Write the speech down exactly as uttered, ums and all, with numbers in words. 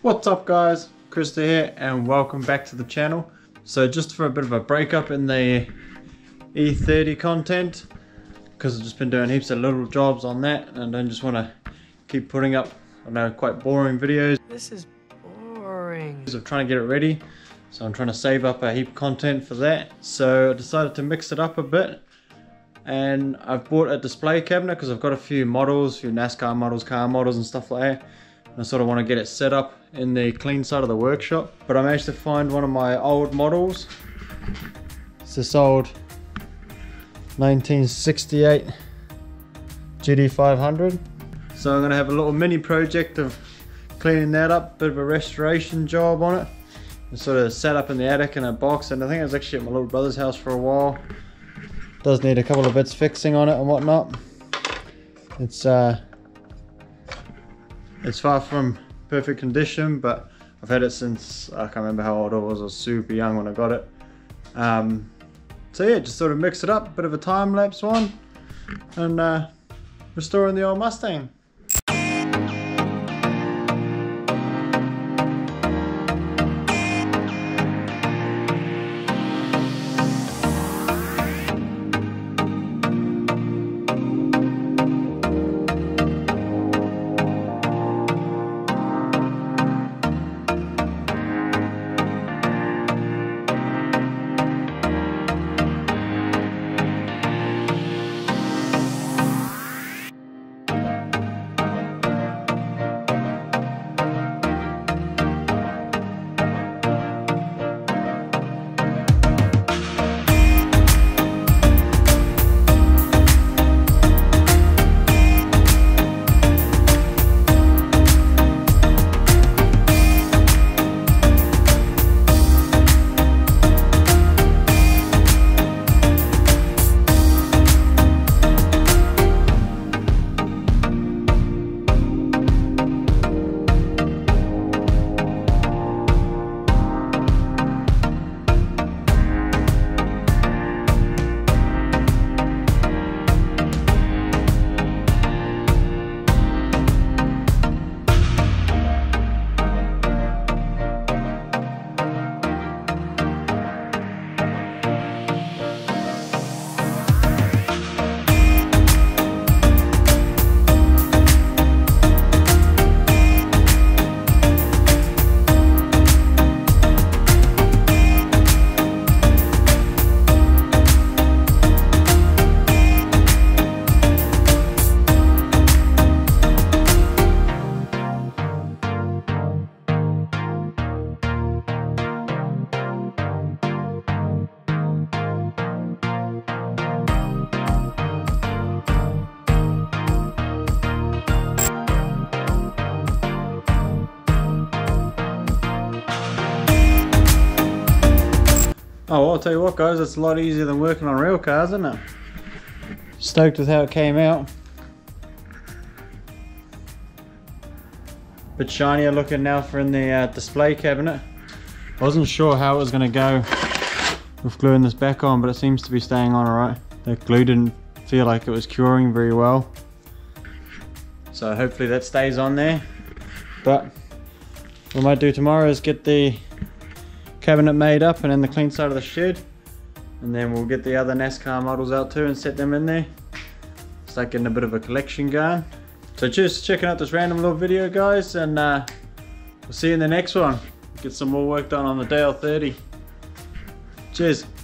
What's up guys, Krista here and welcome back to the channel. So just for a bit of a breakup in the E thirty content, because I've just been doing heaps of little jobs on that and I just want to keep putting up, I know, quite boring videos. This is boring. I'm trying to get it ready, so I'm trying to save up a heap of content for that. So I decided to mix it up a bit and I've bought a display cabinet because I've got a few models, a few NASCAR models, car models and stuff like that. And I sort of want to get it set up in the clean side of the workshop. But I managed to find one of my old models. It's this old nineteen sixty-eight G D five hundred. So I'm going to have a little mini project of cleaning that up, bit of a restoration job on it. It's sort of set up in the attic in a box, and I think I was actually at my little brother's house for a while. Does need a couple of bits fixing on it and whatnot. It's uh It's far from perfect condition, but I've had it since, I can't remember how old I was, I was super young when I got it. Um, so yeah, just sort of mix it up, bit of a time-lapse one, and uh, restoring the old Mustang. Oh, well, I'll tell you what guys, it's a lot easier than working on real cars, isn't it? Stoked with how it came out. Bit shinier looking now for in the uh, display cabinet. I wasn't sure how it was going to go with gluing this back on, but it seems to be staying on alright. The glue didn't feel like it was curing very well. So hopefully that stays on there. But what I might do tomorrow is get the cabinet made up and in the clean side of the shed, and then we'll get the other NASCAR models out too and set them in there. Start getting a bit of a collection going. So cheers for checking out this random little video guys, and uh, we'll see you in the next one. Get some more work done on the D L thirty. Cheers.